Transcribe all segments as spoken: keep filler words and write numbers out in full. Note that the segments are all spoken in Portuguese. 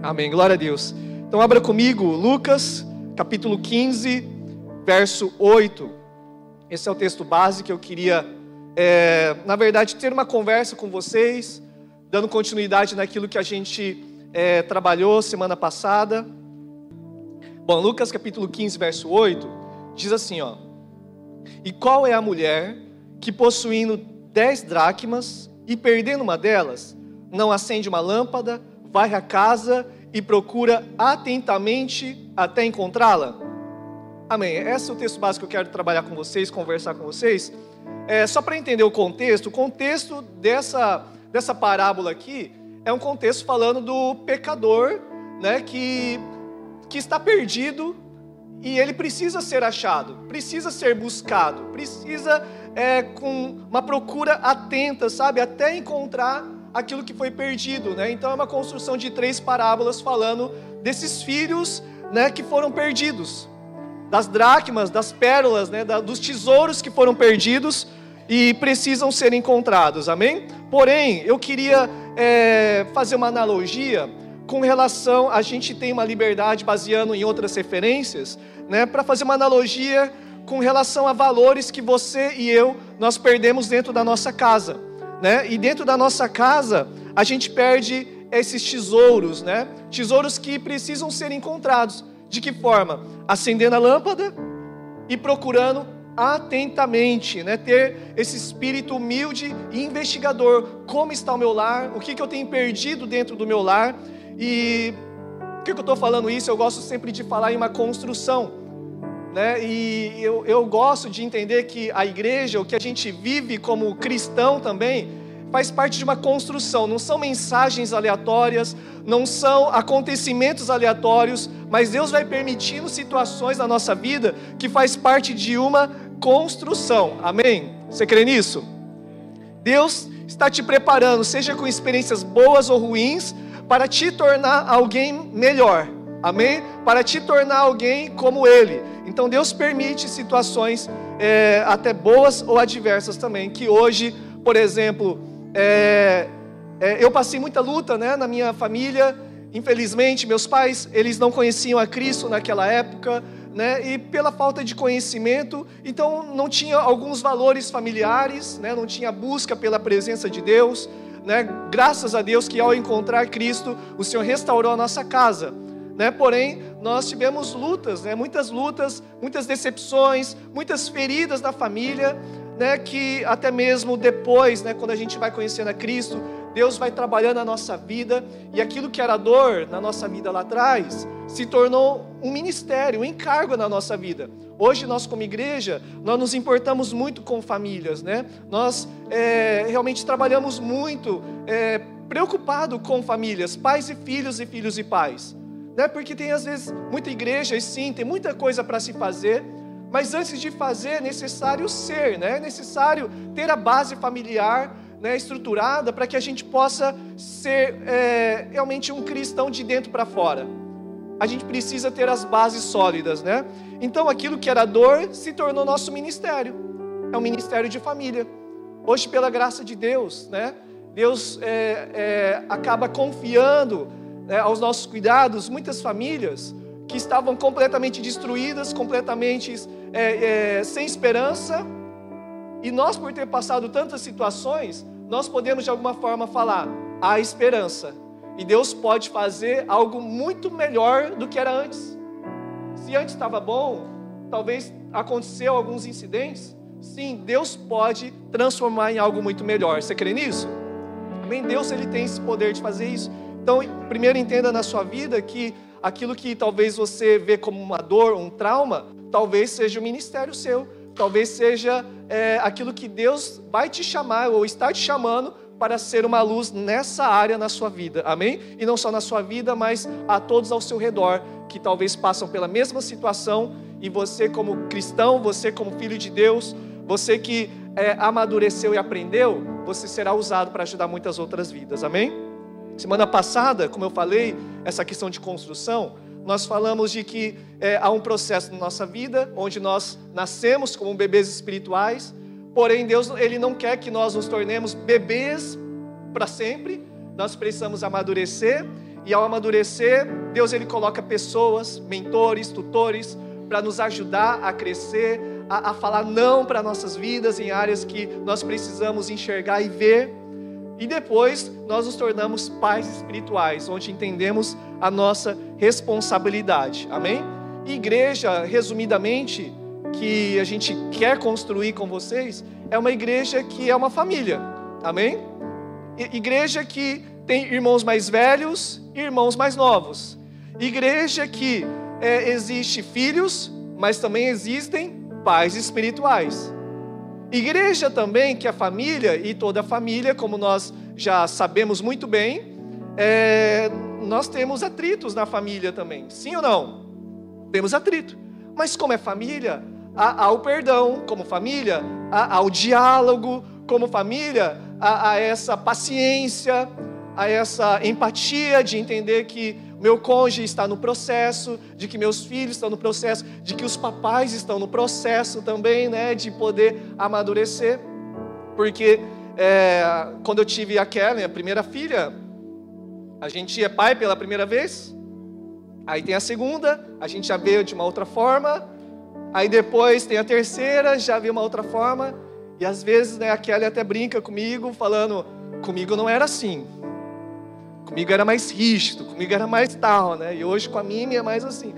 Amém, glória a Deus. Então abra comigo Lucas, capítulo quinze, verso oito. Esse é o texto base que eu queria, é, na verdade, ter uma conversa com vocês, dando continuidade naquilo que a gente é, trabalhou semana passada. Bom, Lucas capítulo quinze, verso oito, diz assim, ó: E qual é a mulher que, possuindo dez dracmas e perdendo uma delas, não acende uma lâmpada, varre a casa e procura atentamente até encontrá-la? Amém. Esse é o texto básico que eu quero trabalhar com vocês, conversar com vocês. É, só para entender o contexto, o contexto dessa, dessa parábola aqui é um contexto falando do pecador, né, que, que está perdido e ele precisa ser achado, precisa ser buscado, precisa, é, com uma procura atenta, sabe, até encontrar aquilo que foi perdido, né? Então é uma construção de três parábolas falando desses filhos, né, que foram perdidos, das dracmas, das pérolas, né, da, dos tesouros que foram perdidos e precisam ser encontrados, amém? Porém, eu queria é, fazer uma analogia com relação, a gente tem uma liberdade baseando em outras referências, né, para fazer uma analogia com relação a valores que você e eu, nós perdemos dentro da nossa casa, né? E dentro da nossa casa, a gente perde esses tesouros, né? Tesouros que precisam ser encontrados. De que forma? Acendendo a lâmpada e procurando atentamente, né? Ter esse espírito humilde e investigador. Como está o meu lar? O que, que eu tenho perdido dentro do meu lar? E por que, que eu estou falando isso? Eu gosto sempre de falar em uma construção, né? E eu, eu gosto de entender que a igreja, o que a gente vive como cristão também, faz parte de uma construção. Não são mensagens aleatórias, não são acontecimentos aleatórios, mas Deus vai permitindo situações na nossa vida que faz parte de uma construção. Amém? Você crê nisso? Deus está te preparando, seja com experiências boas ou ruins, para te tornar alguém melhor. Amém? Para te tornar alguém como Ele. Então Deus permite situações é, até boas ou adversas também. Que hoje, por exemplo, é, é, eu passei muita luta, né, na minha família. Infelizmente, meus pais, eles não conheciam a Cristo naquela época, né, e pela falta de conhecimento, então não tinha alguns valores familiares, né, não tinha busca pela presença de Deus, né. Graças a Deus que ao encontrar Cristo, o Senhor restaurou a nossa casa. Né? Porém, nós tivemos lutas, né? muitas lutas, muitas decepções, muitas feridas na família, né? Que até mesmo depois, né? quando a gente vai conhecendo a Cristo, Deus vai trabalhando a nossa vida, e aquilo que era dor na nossa vida lá atrás, se tornou um ministério, um encargo na nossa vida. Hoje nós como igreja, nós nos importamos muito com famílias, né? Nós é, realmente trabalhamos muito, é, preocupado com famílias, pais e filhos e filhos e pais. Né? Porque tem às vezes muita igreja, e sim, tem muita coisa para se fazer, mas antes de fazer é necessário ser, né? É necessário ter a base familiar, né, estruturada, para que a gente possa ser é, realmente um cristão de dentro para fora. A gente precisa ter as bases sólidas, né? Então aquilo que era dor se tornou nosso ministério, é um ministério de família. Hoje, pela graça de Deus, né, Deus é, é, acaba confiando, É, aos nossos cuidados, muitas famílias que estavam completamente destruídas, completamente é, é, sem esperança, e nós, por ter passado tantas situações, nós podemos de alguma forma falar, há esperança, e Deus pode fazer algo muito melhor do que era antes. Se antes estava bom, talvez aconteceu alguns incidentes, sim, Deus pode transformar em algo muito melhor. Você crê nisso? Amém? Deus, Ele tem esse poder de fazer isso. Então, primeiro entenda na sua vida que aquilo que talvez você vê como uma dor, um trauma, talvez seja o ministério seu, talvez seja é, aquilo que Deus vai te chamar ou está te chamando para ser uma luz nessa área na sua vida, amém? E não só na sua vida, mas a todos ao seu redor, que talvez passam pela mesma situação, e você como cristão, você como filho de Deus, você que é, amadureceu e aprendeu, você será usado para ajudar muitas outras vidas, amém? Semana passada, como eu falei, essa questão de construção, nós falamos de que é, há um processo na nossa vida, onde nós nascemos como bebês espirituais, porém Deus, Ele não quer que nós nos tornemos bebês para sempre, nós precisamos amadurecer, E ao amadurecer, Deus ele coloca pessoas, mentores, tutores, para nos ajudar a crescer, a, a falar não para nossas vidas em áreas que nós precisamos enxergar e ver. E depois nós nos tornamos pais espirituais, onde entendemos a nossa responsabilidade. Amém? E igreja, resumidamente, que a gente quer construir com vocês, é uma igreja que é uma família. Amém? I- igreja que tem irmãos mais velhos e irmãos mais novos. Igreja que é, existe filhos, mas também existem pais espirituais. Igreja também que a família, e toda a família, como nós já sabemos muito bem, é, nós temos atritos na família também. Sim ou não? Temos atrito. Mas como é família, há, há o perdão. Como família, há, há o diálogo. Como família, há, há essa paciência, há essa empatia de entender que meu cônjuge está no processo, de que meus filhos estão no processo, de que os papais estão no processo também, né, de poder amadurecer. Porque é, quando eu tive a Kellen, a primeira filha, a gente é pai pela primeira vez, aí tem a segunda, a gente já veio de uma outra forma, aí depois tem a terceira, já veio uma outra forma, e às vezes, né, a Kelly até brinca comigo, falando, comigo não era assim. Comigo era mais rígido, comigo era mais tal, né? E hoje com a Mimi é mais assim.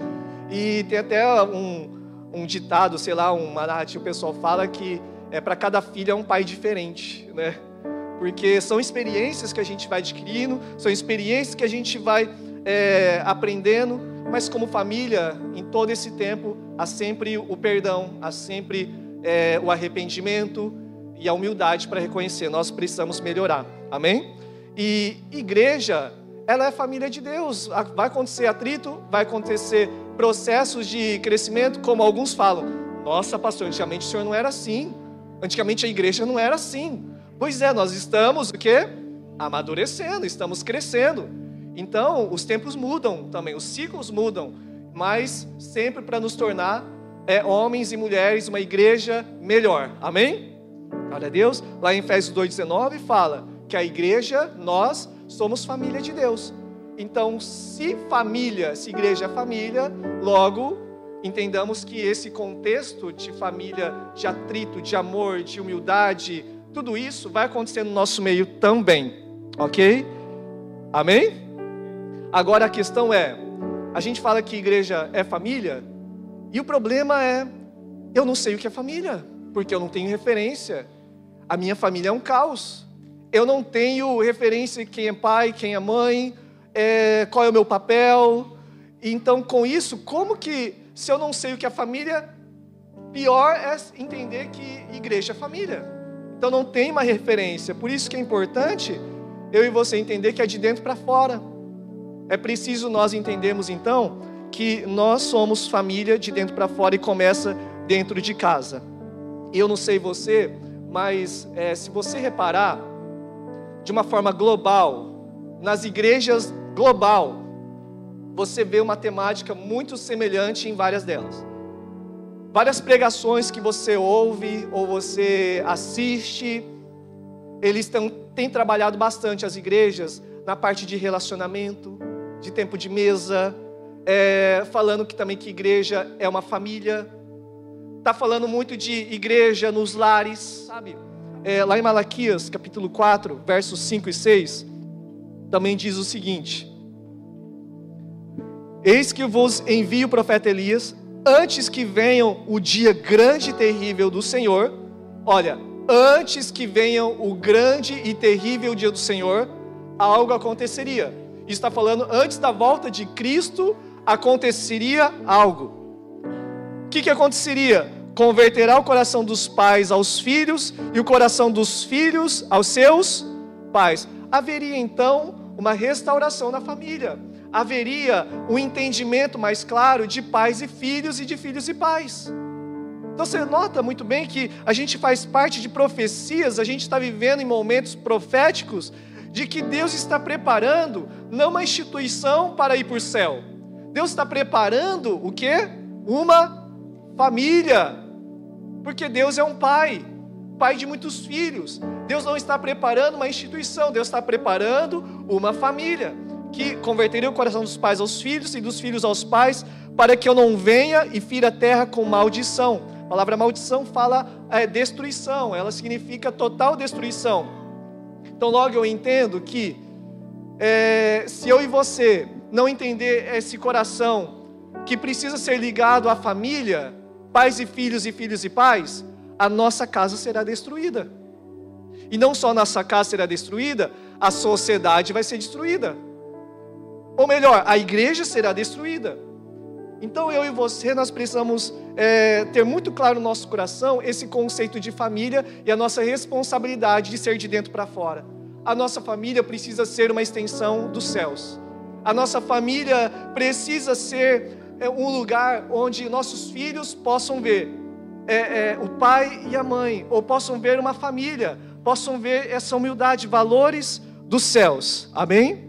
E tem até um, um ditado, sei lá, uma narrativa, o pessoal fala que é para cada filho é um pai diferente, né? Porque são experiências que a gente vai adquirindo, são experiências que a gente vai é, aprendendo, mas como família, em todo esse tempo, há sempre o perdão, há sempre é, o arrependimento e a humildade para reconhecer, nós precisamos melhorar, amém? E igreja, ela é família de Deus. Vai acontecer atrito, vai acontecer processos de crescimento, como alguns falam. Nossa, pastor, antigamente o senhor não era assim. Antigamente a igreja não era assim. Pois é, nós estamos o quê? Amadurecendo, estamos crescendo. Então, os tempos mudam também, os ciclos mudam, mas sempre para nos tornar é, homens e mulheres, uma igreja melhor. Amém? Glória a Deus. Lá em Efésios dois, dezenove fala que a igreja, nós somos família de Deus. Então, se família, se igreja é família, logo entendamos que esse contexto de família, de atrito, de amor, de humildade, tudo isso vai acontecer no nosso meio também, ok? Amém? Agora a questão é, a gente fala que igreja é família, e o problema é, eu não sei o que é família, porque eu não tenho referência. A minha família é um caos. Eu não tenho referência quem é pai, quem é mãe, é, qual é o meu papel. Então, com isso, como que, se eu não sei o que é família, pior é entender que igreja é família. Então, não tem uma referência. Por isso que é importante eu e você entender que é de dentro para fora. É preciso nós entendermos, então, que nós somos família de dentro para fora e começa dentro de casa. Eu não sei você, mas é, se você reparar, de uma forma global, nas igrejas global, você vê uma temática muito semelhante em várias delas. Várias pregações que você ouve ou você assiste, eles tão, têm trabalhado bastante as igrejas na parte de relacionamento, de tempo de mesa, é, falando que também que igreja é uma família. Está falando muito de igreja nos lares, sabe? É, lá em Malaquias, capítulo quatro, versos cinco e seis, também diz o seguinte: eis que vos envio o profeta Elias, antes que venham o dia grande e terrível do Senhor. Olha, antes que venham o grande e terrível dia do Senhor, algo aconteceria. Isso está falando, antes da volta de Cristo, aconteceria algo. O que, que aconteceria? Converterá o coração dos pais aos filhos e o coração dos filhos aos seus pais. Haveria então uma restauração na família. Haveria um entendimento mais claro de pais e filhos e de filhos e pais. Então você nota muito bem que a gente faz parte de profecias, a gente está vivendo em momentos proféticos de que Deus está preparando não uma instituição para ir para o céu. Deus está preparando o quê? Uma família. Porque Deus é um pai, pai de muitos filhos. Deus não está preparando uma instituição, Deus está preparando uma família. que converteria o coração dos pais aos filhos e dos filhos aos pais, para que eu não venha e fira a terra com maldição. A palavra maldição fala é, destruição, ela significa total destruição. Então logo eu entendo que é, se eu e você não entender esse coração que precisa ser ligado à família, pais e filhos e filhos e pais, a nossa casa será destruída. E não só a nossa casa será destruída, a sociedade vai ser destruída. Ou melhor, a igreja será destruída. Então eu e você, nós precisamos é, ter muito claro no nosso coração esse conceito de família e a nossa responsabilidade de ser de dentro para fora. A nossa família precisa ser uma extensão dos céus. A nossa família precisa ser é, um lugar onde nossos filhos possam ver é, é, o pai e a mãe, ou possam ver uma família, possam ver essa humildade, valores dos céus. Amém?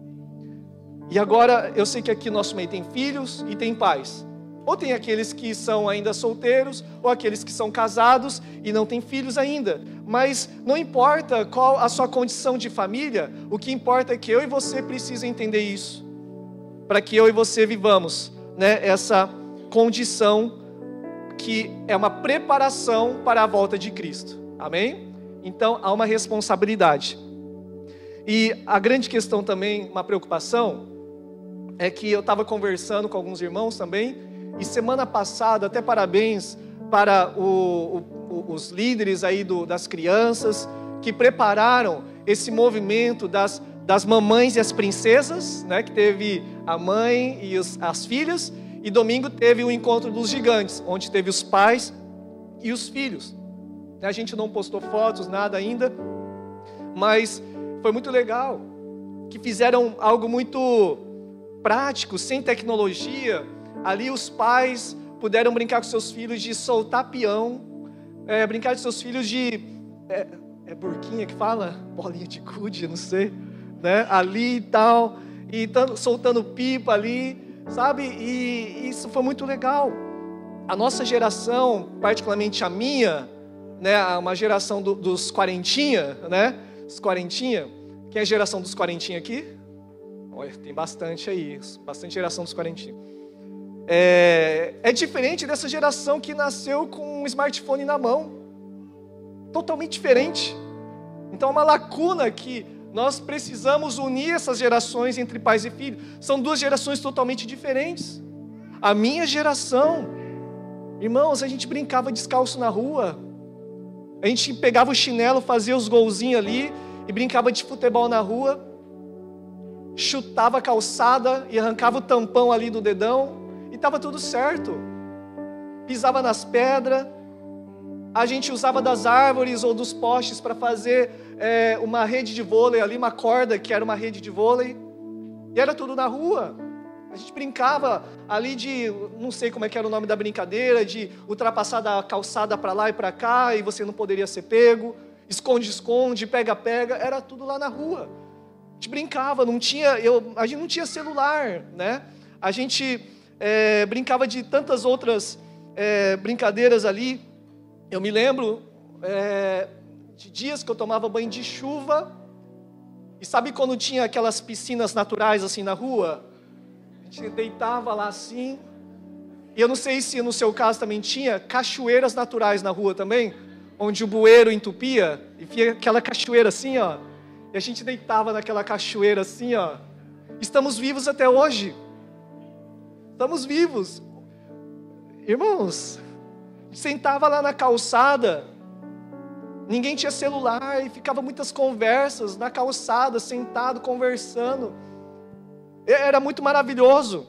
E agora, eu sei que aqui no nosso meio tem filhos e tem pais. Ou tem aqueles que são ainda solteiros, ou aqueles que são casados e não têm filhos ainda. Mas não importa qual a sua condição de família, o que importa é que eu e você precisam entender isso. Para que eu e você vivamos, né, essa condição que é uma preparação para a volta de Cristo. Amém? Então, há uma responsabilidade. E a grande questão também, uma preocupação, é que eu estava conversando com alguns irmãos também, e semana passada, até parabéns para o, o, os líderes aí do, das crianças, que prepararam esse movimento das, das mamães e as princesas, né, que teve a mãe e os, as filhas, e domingo teve o encontro dos gigantes, onde teve os pais e os filhos. A gente não postou fotos, nada ainda, mas foi muito legal, que fizeram algo muito prático, sem tecnologia. Ali os pais puderam brincar com seus filhos de soltar peão, é, brincar com seus filhos de, é, é burquinha que fala? Bolinha de gude, não sei, né? Ali e tal, e tando, soltando pipa ali, sabe? E isso foi muito legal. A nossa geração, particularmente a minha, né? Uma geração do, dos quarentinha, né? Os quarentinha. Quem é a geração dos quarentinha aqui? Olha, tem bastante aí, bastante geração dos quarentinha. É, é diferente dessa geração que nasceu com um smartphone na mão. Totalmente diferente. Então é uma lacuna que nós precisamos unir essas gerações entre pais e filhos. São duas gerações totalmente diferentes. A minha geração, irmãos, a gente brincava descalço na rua. A gente pegava o chinelo, fazia os golzinhos ali e brincava de futebol na rua. Chutava a calçada e arrancava o tampão ali do dedão. E estava tudo certo. Pisava nas pedras. A gente usava das árvores ou dos postes para fazer é, uma rede de vôlei ali, uma corda que era uma rede de vôlei. E era tudo na rua. A gente brincava ali de, não sei como é que era o nome da brincadeira, de ultrapassar da calçada para lá e para cá e você não poderia ser pego. Esconde-esconde, pega-pega, era tudo lá na rua. A gente brincava, não tinha, eu, a gente não tinha celular, né? A gente é, brincava de tantas outras é, brincadeiras ali. Eu me lembro é, de dias que eu tomava banho de chuva. E sabe quando tinha aquelas piscinas naturais assim na rua? A gente deitava lá assim. E eu não sei se no seu caso também tinha cachoeiras naturais na rua também, onde o bueiro entupia e via aquela cachoeira assim, ó. E a gente deitava naquela cachoeira assim, ó. Estamos vivos até hoje. Estamos vivos. Irmãos, sentava lá na calçada, ninguém tinha celular e ficava muitas conversas na calçada, sentado, conversando. Era muito maravilhoso.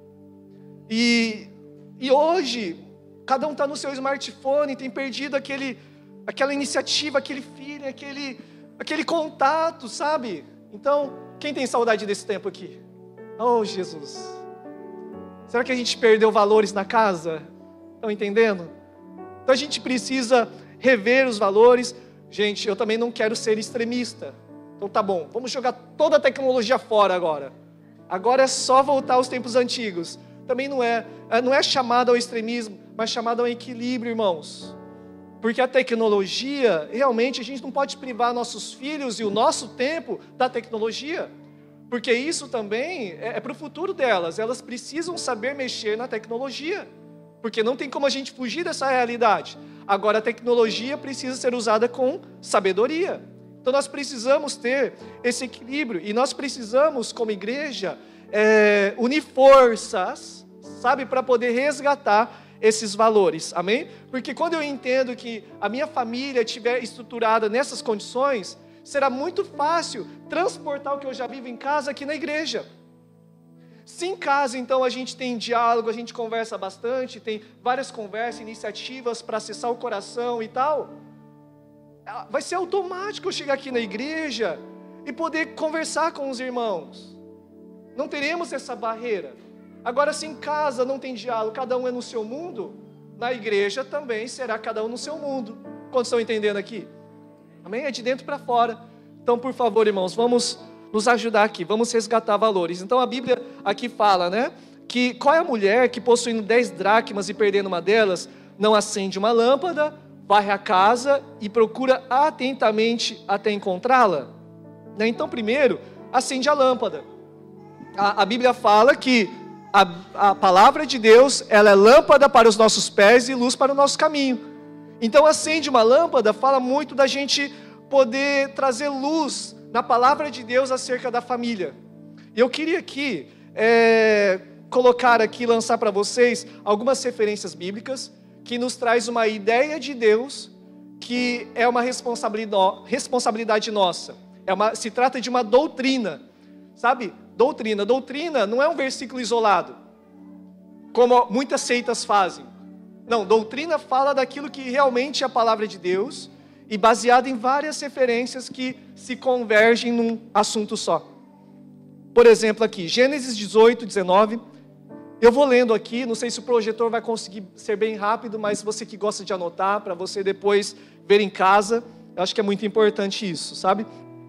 E, e hoje, cada um está no seu smartphone, tem perdido aquele, aquela iniciativa, aquele feeling, aquele, aquele contato, sabe? Então, quem tem saudade desse tempo aqui? Oh, Jesus! Será que a gente perdeu valores na casa? Estão entendendo? Então a gente precisa rever os valores. Gente, eu também não quero ser extremista. Então tá bom, vamos jogar toda a tecnologia fora agora. Agora é só voltar aos tempos antigos. Também não é, não é chamado ao extremismo, mas chamado ao equilíbrio, irmãos. Porque a tecnologia, realmente a gente não pode privar nossos filhos e o nosso tempo da tecnologia. Porque isso também é, é para o futuro delas. Elas precisam saber mexer na tecnologia. Porque não tem como a gente fugir dessa realidade. Agora, a tecnologia precisa ser usada com sabedoria. Então, nós precisamos ter esse equilíbrio. E nós precisamos, como igreja, é, unir forças, sabe, para poder resgatar esses valores. Amém? Porque quando eu entendo que a minha família estiver estruturada nessas condições, será muito fácil transportar o que eu já vivo em casa aqui na igreja. Se em casa, então, a gente tem diálogo, a gente conversa bastante, tem várias conversas, iniciativas para acessar o coração e tal, vai ser automático eu chegar aqui na igreja e poder conversar com os irmãos. Não teremos essa barreira. Agora, se em casa não tem diálogo, cada um é no seu mundo, na igreja também será cada um no seu mundo. Quantos estão entendendo aqui? Amém? É de dentro para fora. Então, por favor, irmãos, vamos nos ajudar aqui, vamos resgatar valores. Então, a Bíblia aqui fala, né, que qual é a mulher que possuindo dez dracmas e perdendo uma delas, não acende uma lâmpada, varre a casa e procura atentamente até encontrá-la? Né? Então, primeiro, acende a lâmpada. A, a Bíblia fala que a, a palavra de Deus, ela é lâmpada para os nossos pés e luz para o nosso caminho. Então, acende uma lâmpada fala muito da gente poder trazer luz na palavra de Deus acerca da família. E eu queria aqui é, colocar aqui, lançar para vocês algumas referências bíblicas que nos traz uma ideia de Deus que é uma responsabilidade nossa. É uma, se trata de uma doutrina, sabe? Doutrina. Doutrina não é um versículo isolado, como muitas seitas fazem. Não, doutrina fala daquilo que realmente é a palavra de Deus e baseada em várias referências que se convergem num assunto só. Por exemplo, aqui, Gênesis dezoito, dezenove. Eu vou lendo aqui, não sei se o projetor vai conseguir ser bem rápido, mas você que gosta de anotar, para você depois ver em casa, eu acho que é muito importante isso, sabe?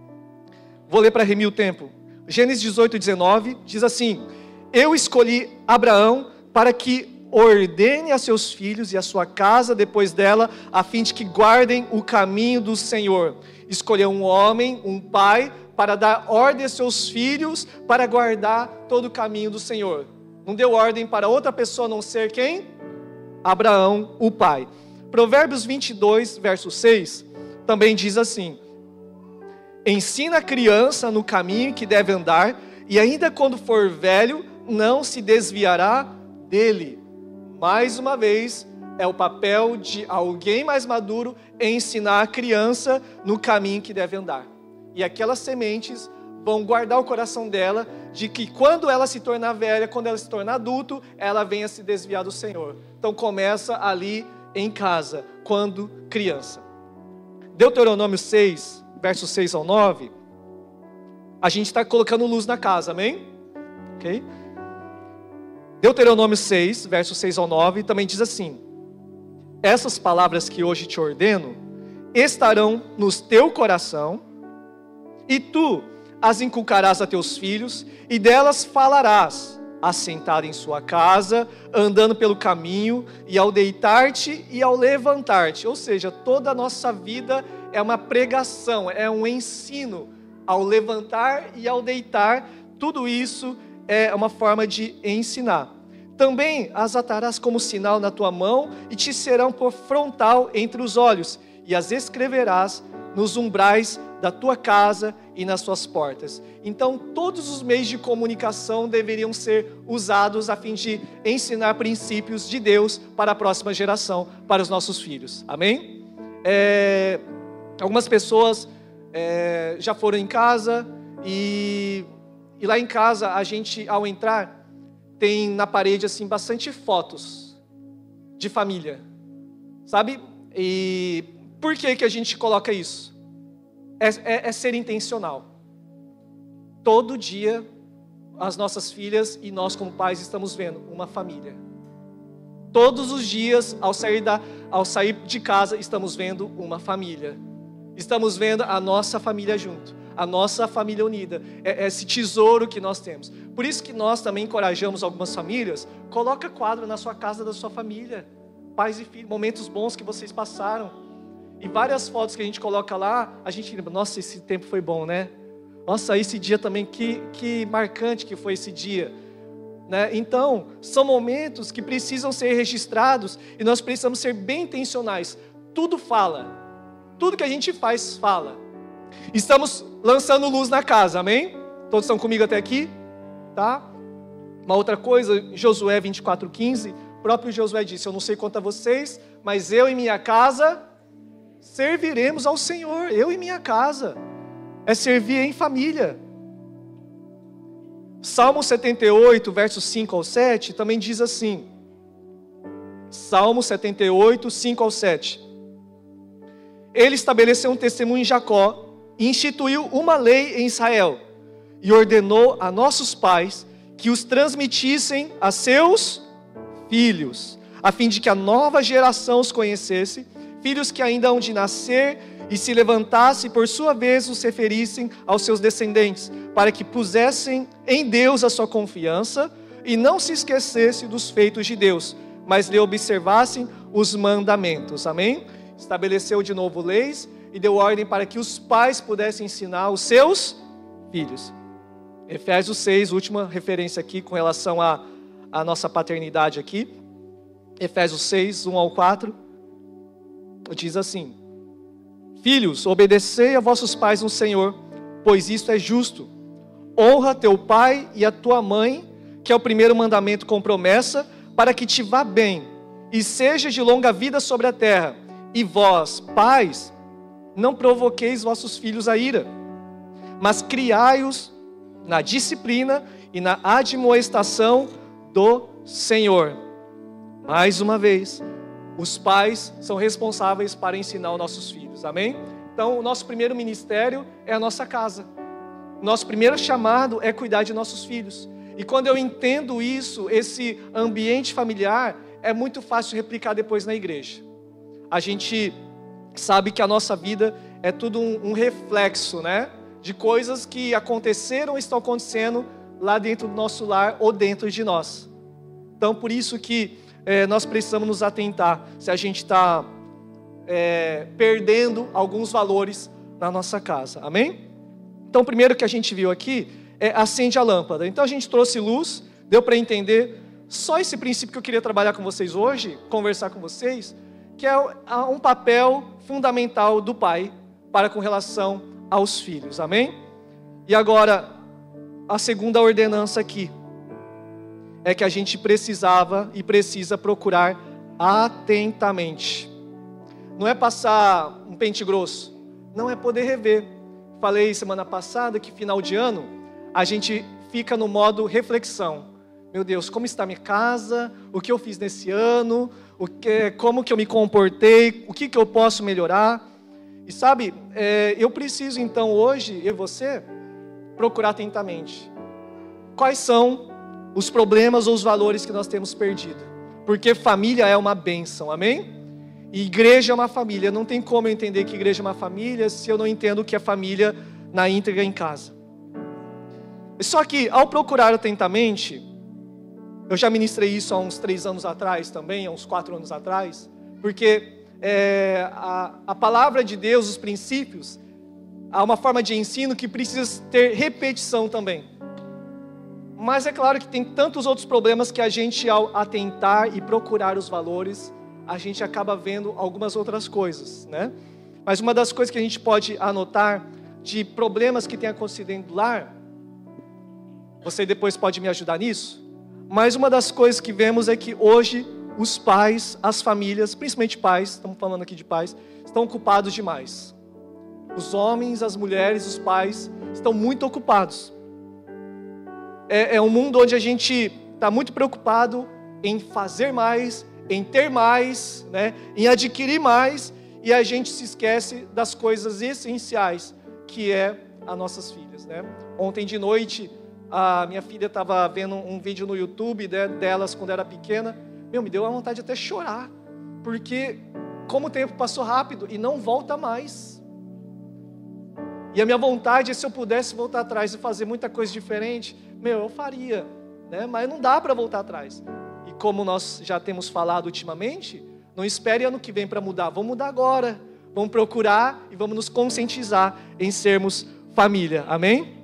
Vou ler para remir o tempo. Gênesis dezoito, dezenove, diz assim: eu escolhi Abraão para que ordene a seus filhos e a sua casa depois dela, a fim de que guardem o caminho do Senhor. Escolheu um homem, um pai, para dar ordem a seus filhos, para guardar todo o caminho do Senhor. Não deu ordem para outra pessoa a não ser quem? Abraão, o pai. Provérbios vinte e dois, verso seis, também diz assim: ensina a criança no caminho que deve andar, e ainda quando for velho, não se desviará dele. Mais uma vez, é o papel de alguém mais maduro ensinar a criança no caminho que deve andar. E aquelas sementes vão guardar o coração dela, de que quando ela se tornar velha, quando ela se tornar adulto, ela venha se desviar do Senhor. Então começa ali em casa, quando criança. Deuteronômio seis, versos seis ao nove, a gente está colocando luz na casa, amém? Ok? Deuteronômio seis, versos seis ao nove, também diz assim: essas palavras que hoje te ordeno, estarão no teu coração, e tu as inculcarás a teus filhos, e delas falarás, assentado em sua casa, andando pelo caminho, e ao deitar-te e ao levantar-te. Ou seja, toda a nossa vida é uma pregação, é um ensino. Ao levantar e ao deitar, tudo isso é uma forma de ensinar. Também as atarás como sinal na tua mão, e te serão por frontal entre os olhos, e as escreverás nos umbrais da tua casa e nas suas portas. Então, todos os meios de comunicação deveriam ser usados a fim de ensinar princípios de Deus para a próxima geração, para os nossos filhos. Amém? É, algumas pessoas é, já foram em casa e, e lá em casa a gente, ao entrar, tem na parede assim bastante fotos de família, sabe? E por que que a gente coloca isso? É, é, é ser intencional. Todo dia as nossas filhas e nós como pais estamos vendo uma família. Todos os dias ao sair, da, ao sair de casa estamos vendo uma família. Estamos vendo a nossa família junto, a nossa família unida. É, é esse tesouro que nós temos. Por isso que nós também encorajamos algumas famílias. Coloca quadro na sua casa da sua família, pais e filhos, momentos bons que vocês passaram. E várias fotos que a gente coloca lá, a gente lembra, nossa, esse tempo foi bom, né? Nossa, esse dia também, que, que marcante que foi esse dia. Né? Então, são momentos que precisam ser registrados e nós precisamos ser bem intencionais. Tudo fala. Tudo que a gente faz, fala. Estamos lançando luz na casa, amém? Todos estão comigo até aqui? Tá? Uma outra coisa, Josué vinte e quatro, quinze, o próprio Josué disse, eu não sei quanto a vocês, mas eu e minha casa serviremos ao Senhor, eu e minha casa. É servir em família. Salmo setenta e oito, versos cinco ao sete, também diz assim. Salmo setenta e oito, cinco ao sete. Ele estabeleceu um testemunho em Jacó, e instituiu uma lei em Israel, e ordenou a nossos pais que os transmitissem a seus filhos, a fim de que a nova geração os conhecesse, filhos que ainda hão de nascer, e se levantasse, por sua vez, os referissem aos seus descendentes, para que pusessem em Deus a sua confiança, e não se esquecesse dos feitos de Deus, mas lhe observassem os mandamentos. Amém? Estabeleceu de novo leis, e deu ordem para que os pais pudessem ensinar os seus filhos. Efésios seis, última referência aqui com relação à, à nossa paternidade aqui. Efésios seis, um ao quatro, diz assim: Filhos, obedecei a vossos pais no Senhor, pois isto é justo. Honra teu pai e a tua mãe, que é o primeiro mandamento com promessa, para que te vá bem, e seja de longa vida sobre a terra. E vós, pais, não provoqueis vossos filhos a ira, mas criai-os na disciplina e na admoestação do Senhor. Mais uma vez, os pais são responsáveis para ensinar os nossos filhos, amém? Então, o nosso primeiro ministério é a nossa casa. Nosso primeiro chamado é cuidar de nossos filhos. E quando eu entendo isso, esse ambiente familiar, é muito fácil replicar depois na igreja. A gente sabe que a nossa vida é tudo um, um reflexo, né? De coisas que aconteceram e estão acontecendo lá dentro do nosso lar ou dentro de nós. Então, por isso que é, nós precisamos nos atentar se a gente está é, perdendo alguns valores na nossa casa, amém? Então, o primeiro que a gente viu aqui é acende a lâmpada. Então, a gente trouxe luz, deu para entender só esse princípio que eu queria trabalhar com vocês hoje, conversar com vocês, que é um papel fundamental do pai para com relação aos filhos, amém? E agora, a segunda ordenança aqui, é que a gente precisava e precisa procurar atentamente. Não é passar um pente grosso, não é poder rever. Falei semana passada que final de ano, a gente fica no modo reflexão. Meu Deus, como está minha casa? O que eu fiz nesse ano? O que, como que eu me comportei? O que, que eu posso melhorar? E sabe, é, eu preciso então hoje, eu e você, procurar atentamente. Quais são os problemas ou os valores que nós temos perdido? Porque família é uma bênção, amém? E igreja é uma família. Não tem como eu entender que igreja é uma família se eu não entendo o que é família na íntegra em casa. Só que, ao procurar atentamente, eu já ministrei isso há uns três anos atrás também, há uns quatro anos atrás, porque é, a, a palavra de Deus, os princípios, há uma forma de ensino que precisa ter repetição também. Mas é claro que tem tantos outros problemas que a gente, ao atentar e procurar os valores, a gente acaba vendo algumas outras coisas, né? Mas uma das coisas que a gente pode anotar de problemas que tem acontecido dentro do lar, você depois pode me ajudar nisso? Mas uma das coisas que vemos é que hoje os pais, as famílias, principalmente pais, estamos falando aqui de pais, estão ocupados demais. Os homens, as mulheres, os pais estão muito ocupados. É, é um mundo onde a gente está muito preocupado em fazer mais, em ter mais, né, em adquirir mais, e a gente se esquece das coisas essenciais, que é as nossas filhas, né? Ontem de noite, a minha filha estava vendo um vídeo no YouTube delas quando era pequena. Meu, me deu a vontade de até chorar, porque como o tempo passou rápido e não volta mais. E a minha vontade é, se eu pudesse voltar atrás e fazer muita coisa diferente, meu, eu faria, né? Mas não dá para voltar atrás. E como nós já temos falado ultimamente, não espere ano que vem para mudar, vamos mudar agora. Vamos procurar e vamos nos conscientizar em sermos família, amém?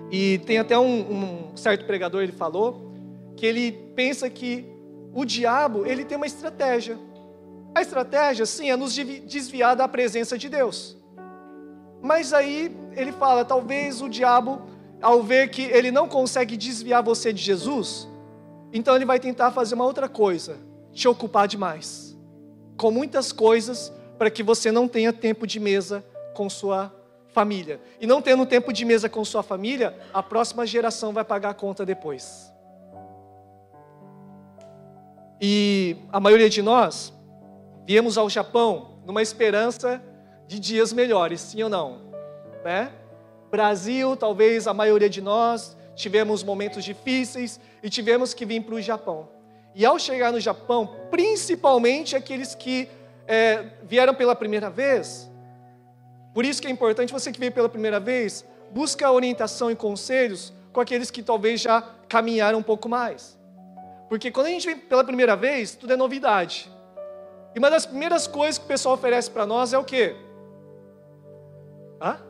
E tem até um, um certo pregador, ele falou, que ele pensa que o diabo, ele tem uma estratégia. A estratégia, sim, é nos desviar da presença de Deus. Mas aí ele fala, talvez o diabo, ao ver que ele não consegue desviar você de Jesus, então ele vai tentar fazer uma outra coisa, te ocupar demais, com muitas coisas, para que você não tenha tempo de mesa com sua família. E não tendo tempo de mesa com sua família, a próxima geração vai pagar a conta depois. E a maioria de nós viemos ao Japão numa esperança de dias melhores, sim ou não? Né? Brasil, talvez a maioria de nós tivemos momentos difíceis e tivemos que vir para o Japão. E ao chegar no Japão, principalmente aqueles que é, vieram pela primeira vez, por isso que é importante você que veio pela primeira vez, busca orientação e conselhos com aqueles que talvez já caminharam um pouco mais. Porque quando a gente vem pela primeira vez, tudo é novidade. E uma das primeiras coisas que o pessoal oferece para nós é o quê? Hã?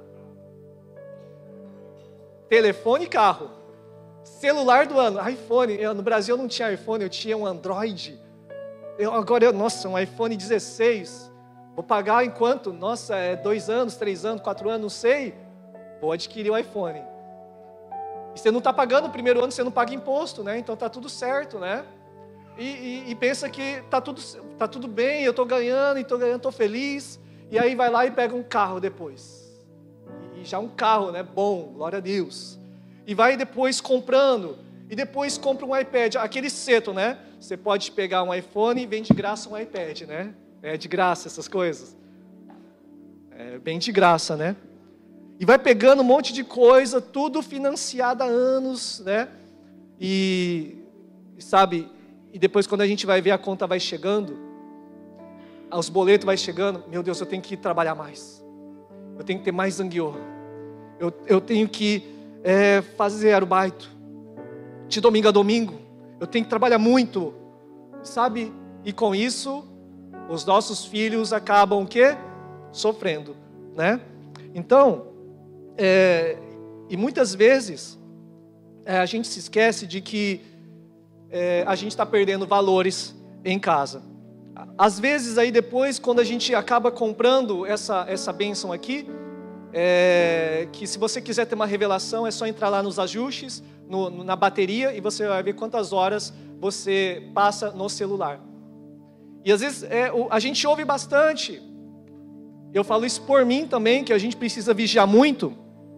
Telefone e carro. Celular do ano, iPhone. Eu, no Brasil eu não tinha iPhone, eu tinha um Android. Eu, agora, eu, nossa, um iPhone dezesseis. Vou pagar em quanto? Nossa, é dois anos, três anos, quatro anos, não sei. Vou adquirir o iPhone. E você não está pagando o primeiro ano, você não paga imposto, né? Então está tudo certo, né? E, e, e pensa que está tudo, tá tudo bem, eu estou ganhando, estou ganhando, estou feliz. E aí vai lá e pega um carro depois. E, e já um carro, né? Bom, glória a Deus. E vai depois comprando. E depois compra um iPad, aquele seto, né? Você pode pegar um iPhone e vem de graça um iPad, né? É de graça essas coisas. É bem de graça, né? E vai pegando um monte de coisa, tudo financiado há anos, né? E, sabe, e depois quando a gente vai ver a conta vai chegando, os boletos vai chegando, meu Deus, eu tenho que trabalhar mais. Eu tenho que ter mais zangueô. Eu, eu tenho que é, fazer arubaito. De domingo a domingo. Eu tenho que trabalhar muito, sabe? E com isso, os nossos filhos acabam o quê? Sofrendo, né? Então, é, e muitas vezes, é, a gente se esquece de que é, a gente está perdendo valores em casa. Às vezes, aí depois, quando a gente acaba comprando essa, essa bênção aqui, é, que se você quiser ter uma revelação, é só entrar lá nos ajustes, no, na bateria, e você vai ver quantas horas você passa no celular. E às vezes é, a gente ouve bastante, eu falo isso por mim também, que a gente precisa vigiar muito,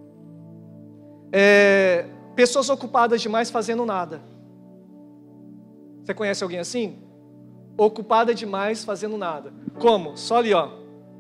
é, pessoas ocupadas demais fazendo nada. Você conhece alguém assim? Ocupada demais fazendo nada. Como? Só ali, ó.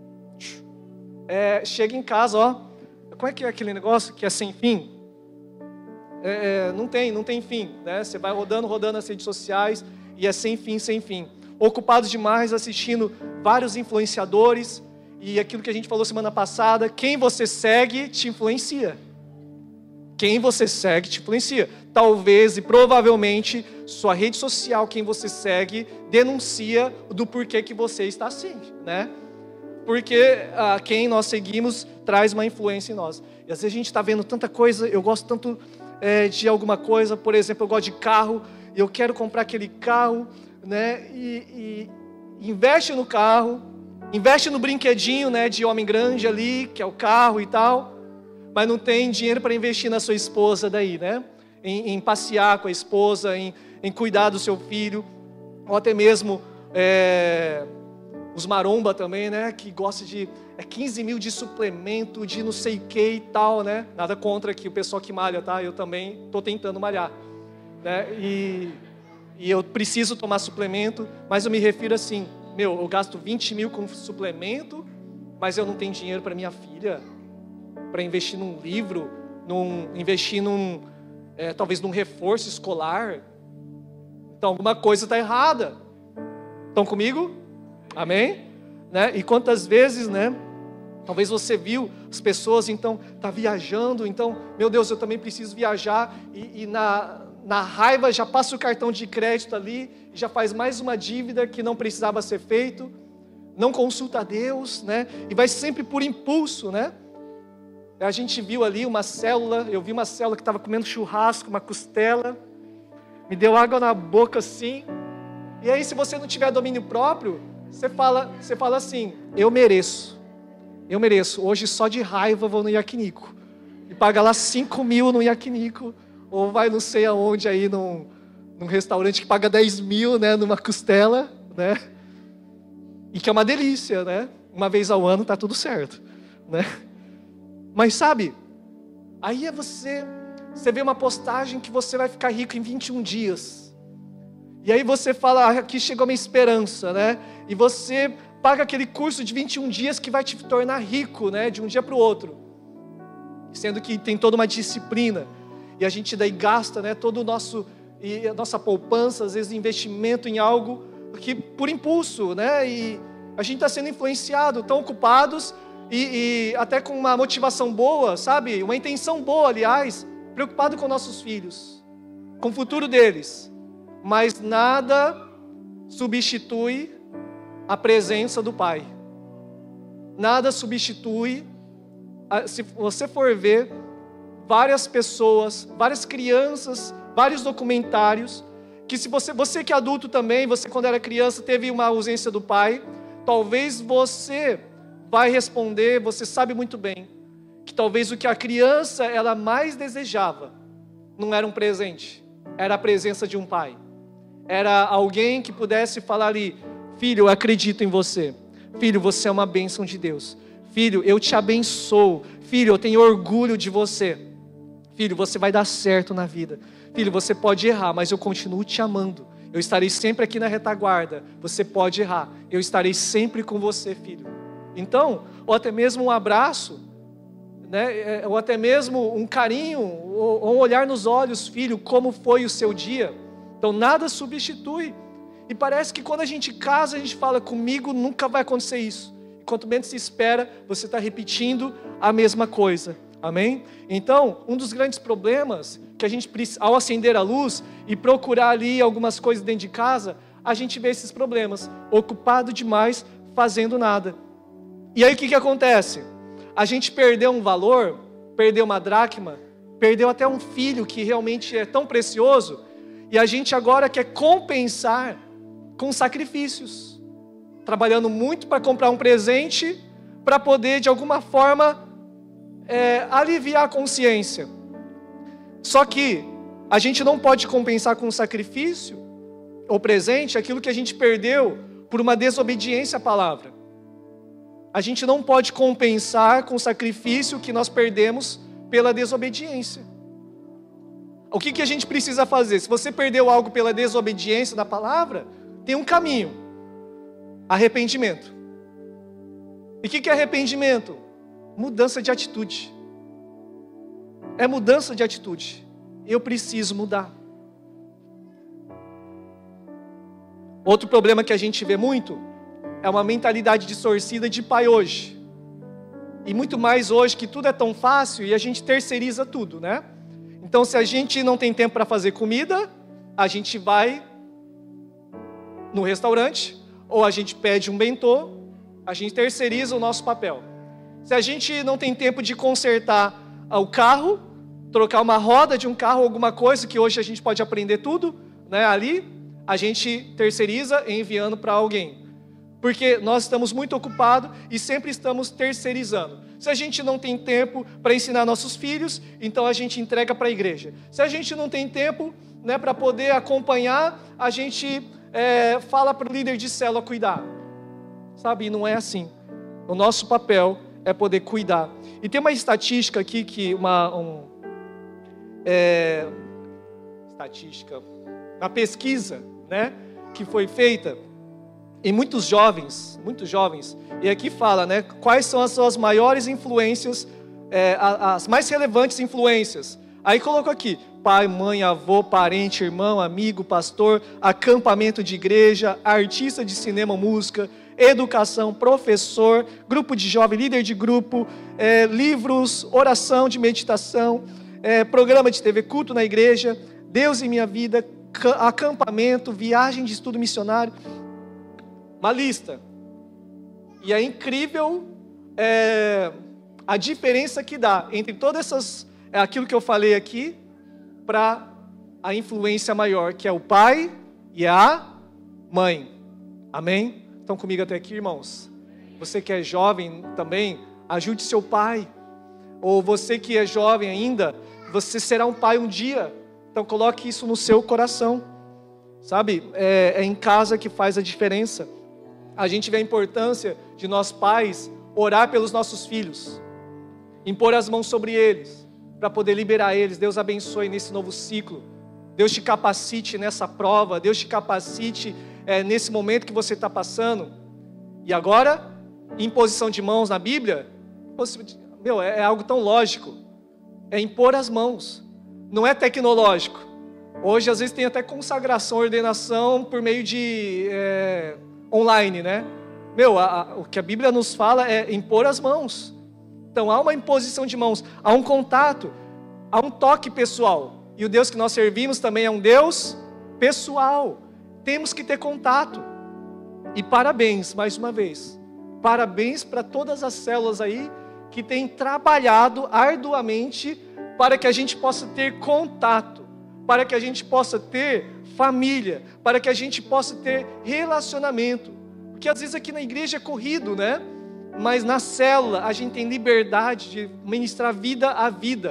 É, chega em casa, ó. Como é que é aquele negócio que é sem fim? É, não tem, não tem fim, né? Você vai rodando, rodando as redes sociais e é sem fim, sem fim. Ocupados demais assistindo vários influenciadores e aquilo que a gente falou semana passada, quem você segue te influencia. Quem você segue te influencia. Talvez e provavelmente sua rede social, quem você segue, denuncia do porquê que você está assim, né? Porque ah, quem nós seguimos traz uma influência em nós. E às vezes a gente está vendo tanta coisa, eu gosto tanto é, de alguma coisa, por exemplo, eu gosto de carro, e eu quero comprar aquele carro, né? E, e investe no carro, investe no brinquedinho, né, de homem grande ali, que é o carro e tal, mas não tem dinheiro para investir na sua esposa daí, né? Em, em passear com a esposa, em, em cuidar do seu filho, ou até mesmo é, os maromba também, né? Que gosta de é, quinze mil de suplemento, de não sei o que e tal, né? Nada contra aqui o pessoal que malha, tá? Eu também estou tentando malhar, né? E, e eu preciso tomar suplemento, mas eu me refiro assim, meu, eu gasto vinte mil com suplemento, mas eu não tenho dinheiro para minha filha, para investir num livro, num, investir num, é, talvez num reforço escolar. Então, alguma coisa está errada. Estão comigo? Amém? Né? E quantas vezes, né? Talvez você viu as pessoas, então, tá viajando, então, meu Deus, eu também preciso viajar, e, e na, na raiva já passa o cartão de crédito ali, e já faz mais uma dívida que não precisava ser feito, não consulta a Deus, né? E vai sempre por impulso, né? A gente viu ali uma célula, eu vi uma célula que estava comendo churrasco, uma costela, me deu água na boca assim. E aí, se você não tiver domínio próprio, você fala, você fala assim, eu mereço, eu mereço, hoje só de raiva vou no Yakinico, e paga lá cinco mil no Yakinico, ou vai não sei aonde aí, num, num restaurante que paga dez mil, né, numa costela, né, e que é uma delícia, né, uma vez ao ano tá tudo certo, né. Mas sabe, aí é você, você vê uma postagem que você vai ficar rico em vinte e um dias. E aí você fala, ah, aqui chegou a minha esperança, né? E você paga aquele curso de vinte e um dias que vai te tornar rico, né? De um dia para o outro. Sendo que tem toda uma disciplina. E a gente daí gasta, né? Todo o nosso, e a nossa poupança, às vezes investimento em algo que por impulso, né? E a gente está sendo influenciado, tão ocupados... E, e até com uma motivação boa, sabe? Uma intenção boa, aliás, preocupado com nossos filhos, com o futuro deles. Mas nada substitui a presença do Pai. Nada substitui, se você for ver, várias pessoas, várias crianças, vários documentários, que se você, você que é adulto também, você quando era criança teve uma ausência do Pai, talvez você... vai responder, você sabe muito bem, que talvez o que a criança ela mais desejava, não era um presente, era a presença de um pai. Era alguém que pudesse falar ali, filho, eu acredito em você. Filho, você é uma bênção de Deus. Filho, eu te abençoo. Filho, eu tenho orgulho de você. Filho, você vai dar certo na vida. Filho, você pode errar, mas eu continuo te amando. Eu estarei sempre aqui na retaguarda. Você pode errar, eu estarei sempre com você, filho. Então, ou até mesmo um abraço, né? Ou até mesmo um carinho, ou um olhar nos olhos, filho, como foi o seu dia? Então, nada substitui. E parece que quando a gente casa, a gente fala, comigo nunca vai acontecer isso. E quanto menos se espera, você está repetindo a mesma coisa. Amém? Então, um dos grandes problemas que a gente, ao acender a luz e procurar ali algumas coisas dentro de casa, a gente vê esses problemas, ocupado demais, fazendo nada. E aí o que, que acontece? A gente perdeu um valor, perdeu uma dracma, perdeu até um filho que realmente é tão precioso, e a gente agora quer compensar com sacrifícios, trabalhando muito para comprar um presente, para poder de alguma forma é, aliviar a consciência. Só que a gente não pode compensar com sacrifício ou presente aquilo que a gente perdeu por uma desobediência à palavra. A gente não pode compensar com o sacrifício que nós perdemos pela desobediência. O que, que a gente precisa fazer? Se você perdeu algo pela desobediência da palavra, tem um caminho: arrependimento. E o que, que é arrependimento? Mudança de atitude. É mudança de atitude. Eu preciso mudar. Outro problema que a gente vê muito é uma mentalidade distorcida de pai hoje. E muito mais hoje que tudo é tão fácil e a gente terceiriza tudo, né? Então, se a gente não tem tempo para fazer comida, a gente vai no restaurante, ou a gente pede um bentô, a gente terceiriza o nosso papel. Se a gente não tem tempo de consertar o carro, trocar uma roda de um carro, alguma coisa que hoje a gente pode aprender tudo, né, ali, a gente terceiriza enviando para alguém. Porque nós estamos muito ocupados e sempre estamos terceirizando. Se a gente não tem tempo para ensinar nossos filhos, então a gente entrega para a igreja. Se a gente não tem tempo, né, para poder acompanhar, a gente é, fala para o líder de célula cuidar. Sabe, e não é assim. O nosso papel é poder cuidar. E tem uma estatística aqui, que uma um, é, estatística, uma pesquisa, né, que foi feita em muitos jovens, muitos jovens, e aqui fala, né, quais são as suas maiores influências, é, as mais relevantes influências. Aí colocou aqui, pai, mãe, avô, parente, irmão, amigo, pastor, acampamento de igreja, artista de cinema, música, educação, professor, grupo de jovem, líder de grupo, é, livros, oração de meditação, é, programa de T V, culto na igreja, Deus em minha vida, acampamento, viagem de estudo missionário. Uma lista. E é incrível é, a diferença que dá entre todas essas, aquilo que eu falei aqui, para a influência maior, que é o pai e a mãe. Amém? Estão comigo até aqui, irmãos? Você que é jovem também, ajude seu pai. Ou você que é jovem ainda, você será um pai um dia. Então coloque isso no seu coração. Sabe? É, é em casa que faz a diferença. A gente vê a importância de nós pais orar pelos nossos filhos, impor as mãos sobre eles, para poder liberar eles. Deus abençoe nesse novo ciclo. Deus te capacite nessa prova. Deus te capacite é, nesse momento que você está passando. E agora, imposição de mãos na Bíblia, meu, é, é algo tão lógico. É impor as mãos. Não é tecnológico. Hoje, às vezes, tem até consagração, ordenação por meio de é, online, né? Meu, a, a, o que a Bíblia nos fala é impor as mãos. Então, há uma imposição de mãos, há um contato, há um toque pessoal. E o Deus que nós servimos também é um Deus pessoal. Temos que ter contato. E parabéns, mais uma vez. Parabéns para todas as células aí que têm trabalhado arduamente para que a gente possa ter contato, para que a gente possa ter família, para que a gente possa ter relacionamento. Porque às vezes aqui na igreja é corrido, né? Mas na célula a gente tem liberdade de ministrar vida a vida.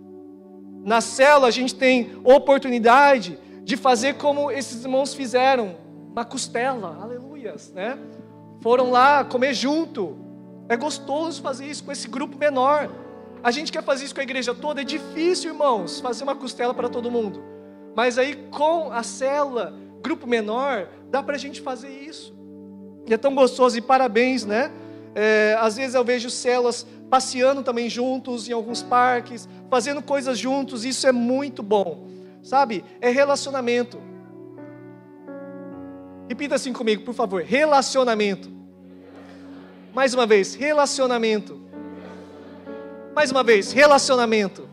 Na célula a gente tem oportunidade de fazer como esses irmãos fizeram, uma costela, aleluias, né? Foram lá comer junto. É gostoso fazer isso com esse grupo menor. A gente quer fazer isso com a igreja toda, é difícil, irmãos, fazer uma costela para todo mundo. Mas aí com a célula, grupo menor, dá para a gente fazer isso. E é tão gostoso, e parabéns, né? É, às vezes eu vejo células passeando também juntos em alguns parques, fazendo coisas juntos, isso é muito bom. Sabe? É relacionamento. Repita assim comigo, por favor. Relacionamento. Mais uma vez, relacionamento. Mais uma vez, relacionamento.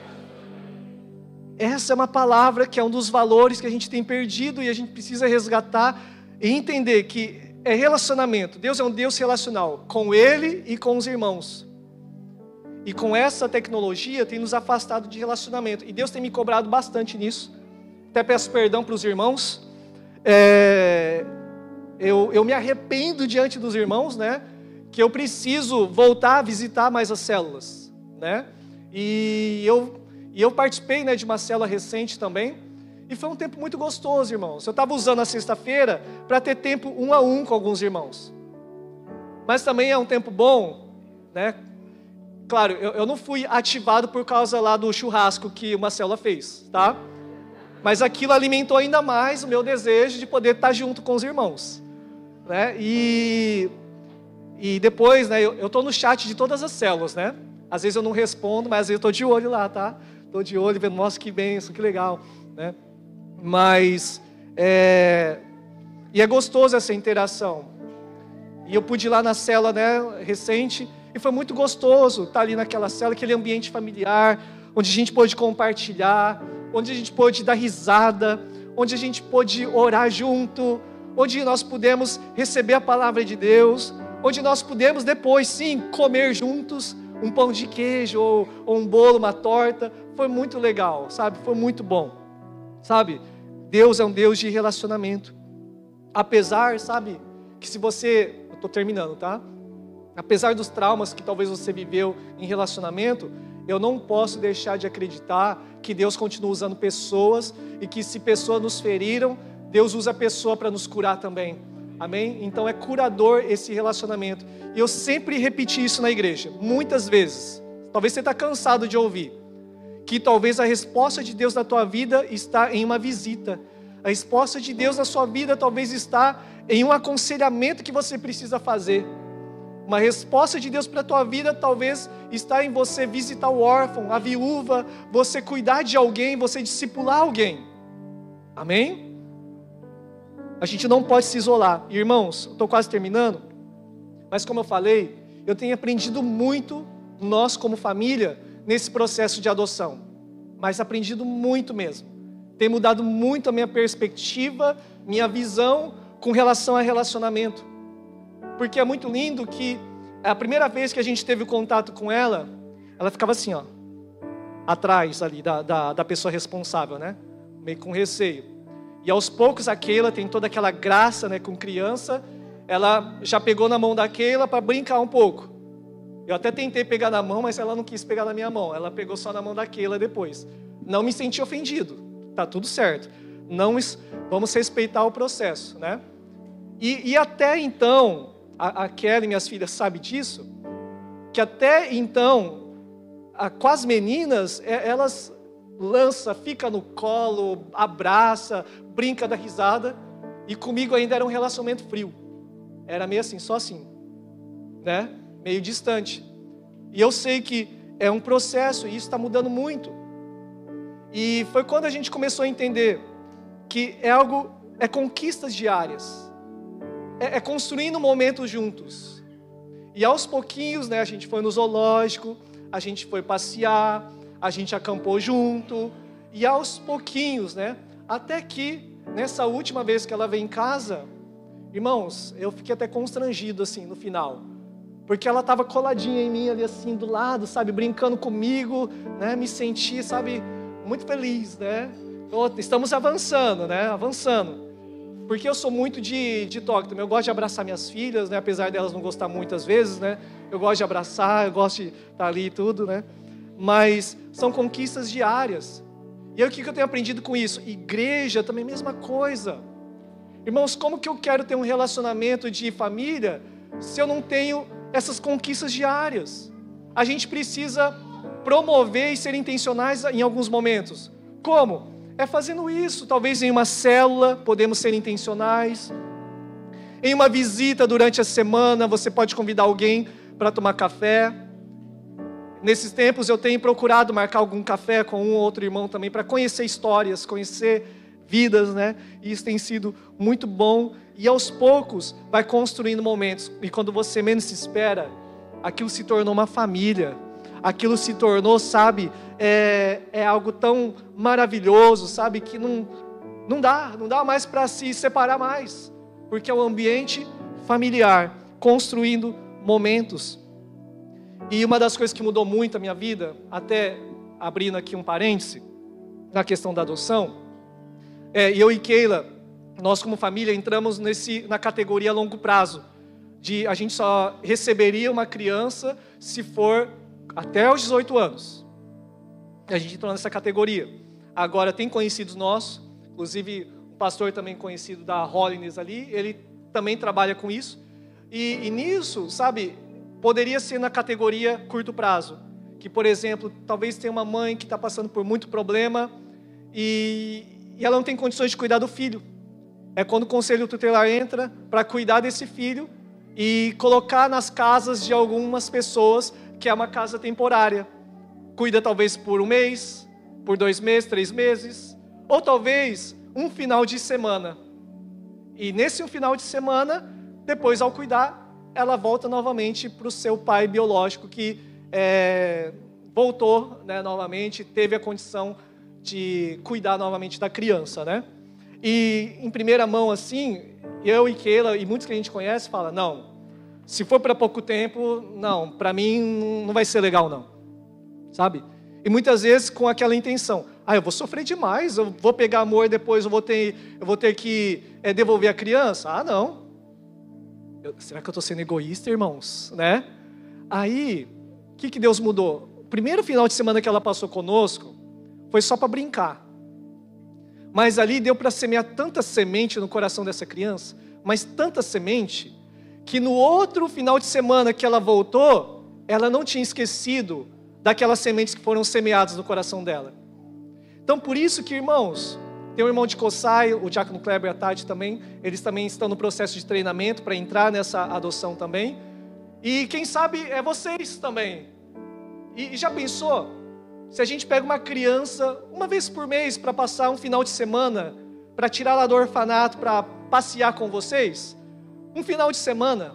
Essa é uma palavra que é um dos valores que a gente tem perdido e a gente precisa resgatar e entender que é relacionamento. Deus é um Deus relacional com Ele e com os irmãos. E com essa tecnologia tem nos afastado de relacionamento. E Deus tem me cobrado bastante nisso. Até peço perdão para os irmãos. É, eu, eu me arrependo diante dos irmãos, né? Que eu preciso voltar a visitar mais as células, né? E eu, e eu participei, né, de uma célula recente também. E foi um tempo muito gostoso, irmãos. Eu estava usando a sexta-feira para ter tempo um a um com alguns irmãos. Mas também é um tempo bom, né? Claro, eu, eu não fui ativado por causa lá do churrasco que uma célula fez, tá? Mas aquilo alimentou ainda mais o meu desejo de poder estar junto com os irmãos, né? E, e depois, né, eu estou no chat de todas as células, né? Às vezes eu não respondo, mas às vezes eu estou de olho lá, tá? Estou de olho, vendo, nossa, que bênção, que legal, né? Mas, é... e é gostoso essa interação. E eu pude ir lá na célula, né, recente, e foi muito gostoso estar ali naquela célula, aquele ambiente familiar, onde a gente pôde compartilhar, onde a gente pôde dar risada, onde a gente pôde orar junto, onde nós pudemos receber a palavra de Deus, onde nós pudemos depois, sim, comer juntos um pão de queijo, ou, ou um bolo, uma torta. Foi muito legal, sabe? Foi muito bom, sabe? Deus é um Deus de relacionamento. Apesar, sabe, que se você... Eu estou terminando, tá? Apesar dos traumas que talvez você viveu em relacionamento, eu não posso deixar de acreditar que Deus continua usando pessoas e que se pessoas nos feriram, Deus usa a pessoa para nos curar também. Amém? Então é curador esse relacionamento. E eu sempre repeti isso na igreja, muitas vezes. Talvez você está cansado de ouvir. Que talvez a resposta de Deus na tua vida está em uma visita. A resposta de Deus na sua vida talvez está em um aconselhamento que você precisa fazer. Uma resposta de Deus para a tua vida talvez está em você visitar o órfão, a viúva, você cuidar de alguém, você discipular alguém. Amém? A gente não pode se isolar. Irmãos, estou quase terminando, mas como eu falei, eu tenho aprendido muito, nós como família, nesse processo de adoção. Mas aprendido muito mesmo. Tem mudado muito a minha perspectiva, minha visão com relação a relacionamento. Porque é muito lindo que a primeira vez que a gente teve contato com ela, ela ficava assim, ó, atrás ali da, da, da pessoa responsável, né? Meio com receio. E aos poucos a Keila tem toda aquela graça, né, com criança, ela já pegou na mão da Keila para brincar um pouco. Eu até tentei pegar na mão, mas ela não quis pegar na minha mão. Ela pegou só na mão da Keila depois. Não me senti ofendido. Tá tudo certo. Não, vamos respeitar o processo, né? E, e até então, a, a Kelly, minhas filhas, sabe disso, que até então, a, com as meninas, é, elas lança, fica no colo, abraça, brinca da risada, e comigo ainda era um relacionamento frio. Era meio assim, só assim, né? Meio distante. E eu sei que é um processo, e isso está mudando muito. E foi quando a gente começou a entender que é algo, é conquistas diárias. É, é construindo momentos juntos. E aos pouquinhos, né, a gente foi no zoológico, a gente foi passear, a gente acampou junto, e aos pouquinhos, né, até que, nessa última vez que ela veio em casa, irmãos, eu fiquei até constrangido, assim, no final, porque ela estava coladinha em mim ali, assim, do lado, sabe, brincando comigo, né, me senti, sabe, muito feliz, né, estamos avançando, né, avançando, porque eu sou muito de, de toque também, eu gosto de abraçar minhas filhas, né, apesar delas não gostar muitas vezes, né, eu gosto de abraçar, eu gosto de estar ali e tudo, né, mas são conquistas diárias. E aí o que eu tenho aprendido com isso? Igreja também, mesma coisa. Irmãos, como que eu quero ter um relacionamento de família se eu não tenho essas conquistas diárias? A gente precisa promover e ser intencionais em alguns momentos. Como? É fazendo isso. Talvez em uma célula podemos ser intencionais. Em uma visita durante a semana, você pode convidar alguém para tomar café. Nesses tempos eu tenho procurado marcar algum café com um ou outro irmão também para conhecer histórias, conhecer vidas, né? E isso tem sido muito bom. E aos poucos vai construindo momentos. E quando você menos se espera, aquilo se tornou uma família. Aquilo se tornou, sabe, é, é algo tão maravilhoso, sabe, que não, não dá, não dá mais para se separar mais. Porque é um ambiente familiar, construindo momentos. E uma das coisas que mudou muito a minha vida, até abrindo aqui um parêntese, na questão da adoção, é, eu e Keila, nós como família entramos nesse, na categoria longo prazo, de a gente só receberia uma criança se for até os dezoito anos. A gente entrou nessa categoria. Agora tem conhecidos nossos, inclusive um pastor também conhecido da Holiness ali, ele também trabalha com isso, e, e nisso, sabe, poderia ser na categoria curto prazo, que, por exemplo, talvez tenha uma mãe que está passando por muito problema e, e ela não tem condições de cuidar do filho. É quando o conselho tutelar entra para cuidar desse filho e colocar nas casas de algumas pessoas, que é uma casa temporária. Cuida talvez por um mês, por dois meses, três meses, ou talvez um final de semana. E nesse um final de semana, depois ao cuidar, ela volta novamente para o seu pai biológico, que é, voltou, né, novamente, teve a condição de cuidar novamente da criança, né? E em primeira mão, assim, eu e Keila, e muitos que a gente conhece, fala, não, se for para pouco tempo, não, para mim não vai ser legal, não, sabe? E muitas vezes com aquela intenção, ah, eu vou sofrer demais, eu vou pegar amor e depois eu vou ter, eu vou ter que é, devolver a criança. Ah, não. Eu, será que eu estou sendo egoísta, irmãos? Né? Aí, o que, que Deus mudou? O primeiro final de semana que ela passou conosco foi só para brincar. Mas ali deu para semear tanta semente no coração dessa criança, mas tanta semente, que no outro final de semana que ela voltou, ela não tinha esquecido daquelas sementes que foram semeadas no coração dela. Então, por isso que, irmãos, tem um irmão de Coçai, o Diácono Kleber e a Tati também, eles também estão no processo de treinamento para entrar nessa adoção também. E quem sabe é vocês também. E, e já pensou, se a gente pega uma criança uma vez por mês para passar um final de semana, para tirar ela do orfanato, para passear com vocês? Um final de semana.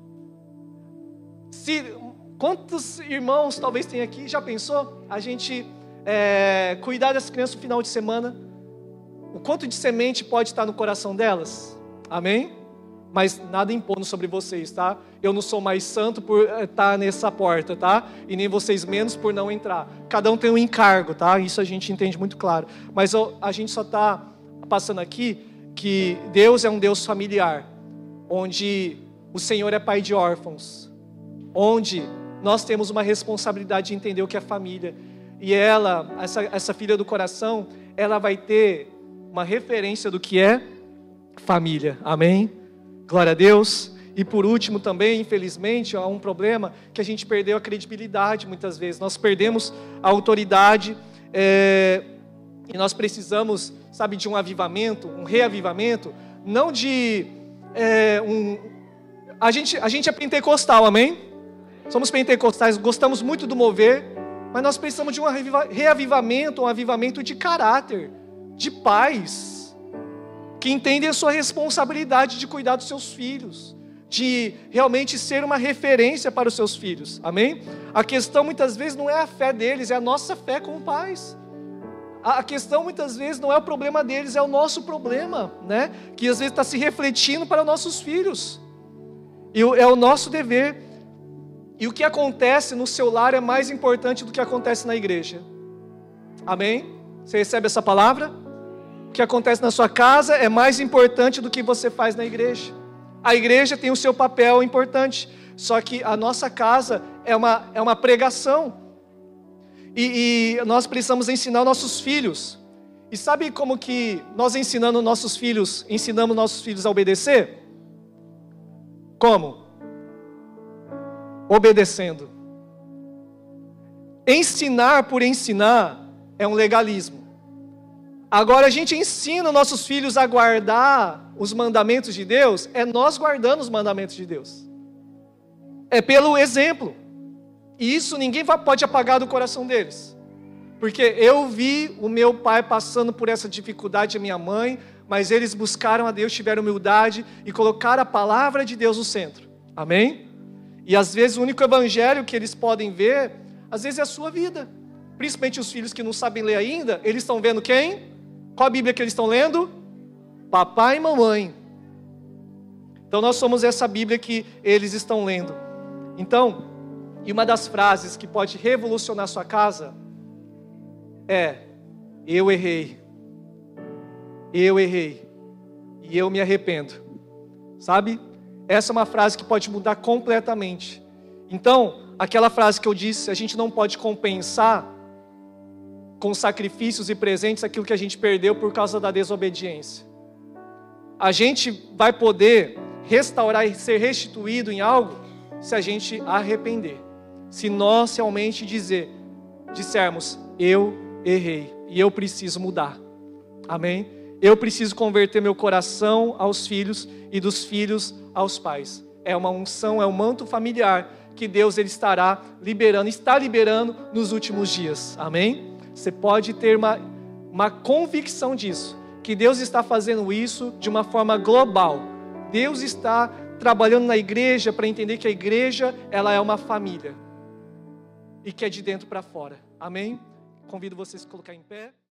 Se, quantos irmãos talvez tem aqui, já pensou? A gente é, cuidar dessa criança no final de semana. O quanto de semente pode estar no coração delas? Amém? mas nada impondo sobre vocês, tá? Eu não sou mais santo por estar nessa porta, tá? E nem vocês menos por não entrar. Cada um tem um encargo, tá? Isso a gente entende muito claro. Mas a gente só está passando aqui que Deus é um Deus familiar, onde o Senhor é pai de órfãos, onde nós temos uma responsabilidade de entender o que é família. E ela, essa, essa filha do coração, ela vai ter uma referência do que é família. Amém? Glória a Deus. E por último também, infelizmente, há um problema que a gente perdeu a credibilidade muitas vezes. Nós perdemos a autoridade é, e nós precisamos, sabe, de um avivamento, um reavivamento, não de é, um... A gente, a gente é pentecostal, amém? Somos pentecostais, gostamos muito do mover, mas nós precisamos de um reavivamento, um avivamento de caráter, de pais, que entendem a sua responsabilidade de cuidar dos seus filhos, de realmente ser uma referência para os seus filhos, amém? A questão muitas vezes não é a fé deles, é a nossa fé como pais. A questão muitas vezes não é o problema deles, é o nosso problema, né? Que às vezes está se refletindo para os nossos filhos, e é o nosso dever. E o que acontece no seu lar é mais importante do que acontece na igreja, amém? Você recebe essa palavra? O que acontece na sua casa é mais importante do que você faz na igreja. A igreja tem o seu papel importante, só que a nossa casa é uma, é uma pregação. E, e nós precisamos ensinar nossos filhos. E sabe como que nós ensinando nossos filhos, ensinamos nossos filhos a obedecer? Como? Obedecendo. Ensinar por ensinar é um legalismo. Agora a gente ensina nossos filhos a guardar os mandamentos de Deus, é nós guardando os mandamentos de Deus. É pelo exemplo. E isso ninguém pode apagar do coração deles. Porque eu vi o meu pai passando por essa dificuldade, a minha mãe, mas eles buscaram a Deus, tiveram humildade e colocaram a palavra de Deus no centro. Amém? E às vezes o único evangelho que eles podem ver, às vezes é a sua vida. Principalmente os filhos que não sabem ler ainda, eles estão vendo quem? Qual a Bíblia que eles estão lendo? Papai e mamãe. Então nós somos essa Bíblia que eles estão lendo. Então, e uma das frases que pode revolucionar sua casa é: eu errei. Eu errei. E eu me arrependo. Sabe? Essa é uma frase que pode mudar completamente. Então, aquela frase que eu disse, a gente não pode compensar com sacrifícios e presentes aquilo que a gente perdeu por causa da desobediência. A gente vai poder restaurar e ser restituído em algo se a gente arrepender. Se nós realmente dizer, dissermos, eu errei e eu preciso mudar. Amém? Eu preciso converter meu coração aos filhos e dos filhos aos pais. É uma unção, é um manto familiar que Deus ele estará liberando, está liberando nos últimos dias. Amém? Você pode ter uma, uma convicção disso, que Deus está fazendo isso de uma forma global. Deus está trabalhando na igreja para entender que a igreja ela é uma família e que é de dentro para fora. Amém? Convido vocês a colocar em pé.